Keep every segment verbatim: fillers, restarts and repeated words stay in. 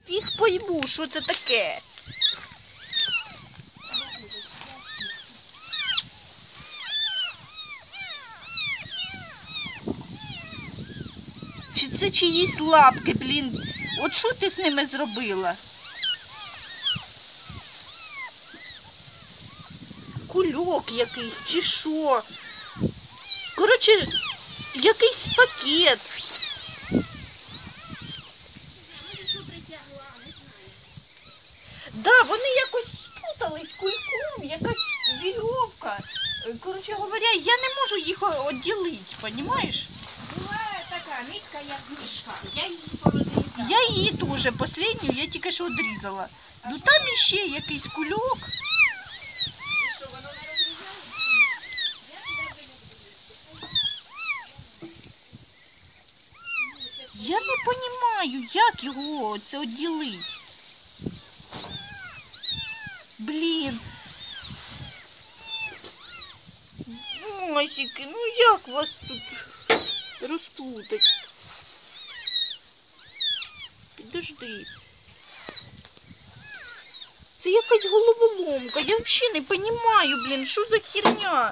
Фіг пойму, що це таке. Чи це чиїсь лапки, блін? От що ти з ними зробила? Кульок якийсь, чи що? Коротше, якийсь пакет. Да, вони якось спутались кульком, якась вірьовка. Коротше говоря, я не можу їх відділити, розумієш? Буває така нитка, як з мішка. Я її порозрізала. Я її теж, останню, я тільки що відрізала. Ну там іще якийсь кульок. І що, воно не розрізається? Я тебе не буду. Я не розумію, як його це відділити. Блін. Масики, ну як вас тут розплутать? Підожди. Це якась головоломка. Я взагалі не розумію, блін, що за херня?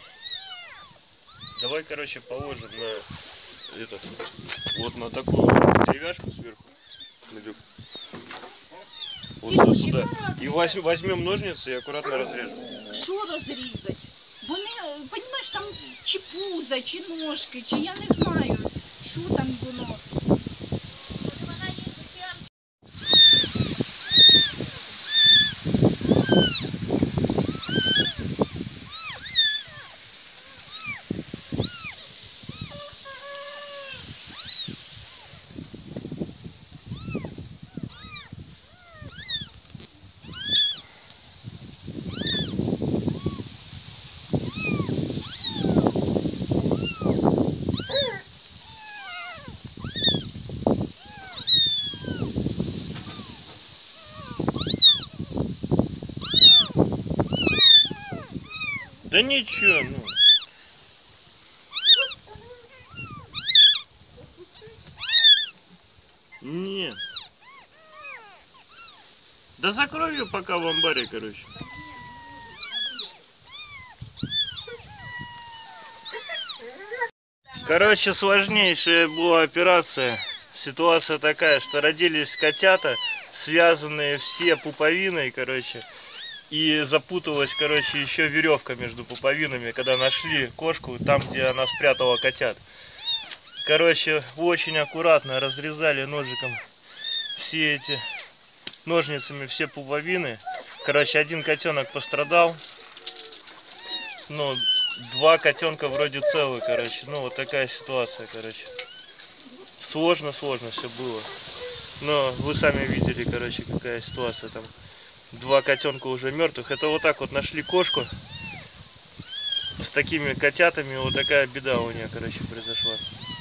Давай, короче, положим на этот, вот на такую деревяшку сверху. Надюк. Вот сюда, сюда. И возьмем ножницы и аккуратно разрежем. Що розрізати? Вони, розумієш, там чи пузо, чи ножки, чи я не знаю, що там воно. Да ничего, ну. Нет. Да закрой ее пока в амбаре, короче. Короче, сложнейшая была операция. Ситуация такая, что родились котята, связанные все пуповиной, короче. И запуталась, короче, еще веревка между пуповинами, когда нашли кошку там, где она спрятала котят. Короче, очень аккуратно разрезали ножиком все эти, ножницами все пуповины. Короче, один котенок пострадал. Ну, два котенка вроде целы, короче. Ну, вот такая ситуация, короче. Сложно-сложно все было. Но вы сами видели, короче, какая ситуация там. Два котенка уже мертвых. Это вот так вот нашли кошку с такими котятами. Вот такая беда у нее, короче, произошла.